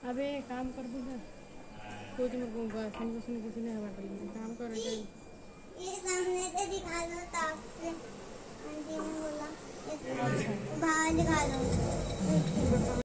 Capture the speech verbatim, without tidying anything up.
अबे काम कर दूँ सर कुछ मेरे को बॉयफ्रेंड को सुन किसी ने हवा पड़ी काम कर रहे ये सामने से दिखा दो ताप से आंटी ने बोला बाहर दिखा दो।